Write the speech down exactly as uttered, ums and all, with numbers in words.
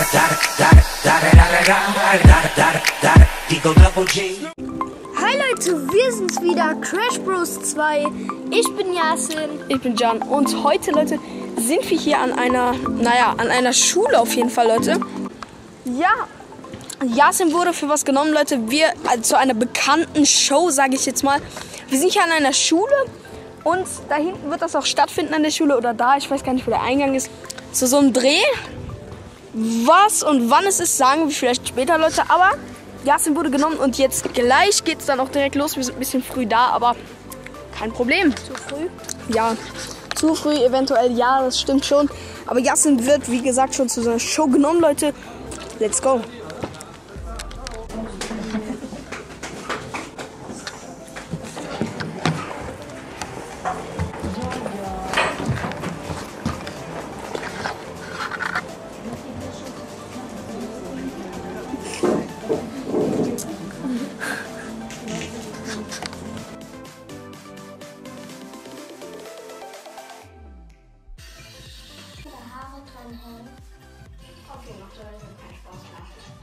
Hi Leute, wir sind's wieder, Crash Bros zwei. Ich bin Yasin. Ich bin Can und heute, Leute, sind wir hier an einer, naja, an einer Schule auf jeden Fall, Leute. Ja, Yasin wurde für was genommen, Leute. Wir, also zu einer bekannten Show, sage ich jetzt mal. Wir sind hier an einer Schule und da hinten wird das auch stattfinden an der Schule oder da, ich weiß gar nicht, wo der Eingang ist, zu so einem Dreh. Was und wann es ist, sagen wir vielleicht später, Leute, aber Yasin wurde genommen und jetzt gleich geht es dann auch direkt los. Wir sind ein bisschen früh da, aber kein Problem. Zu früh? Ja, zu früh eventuell, ja, das stimmt schon. Aber Yasin wird, wie gesagt, schon zu so einer Show genommen, Leute. Let's go. Haare dran hängen. Okay, macht aber keinen Spaß mehr.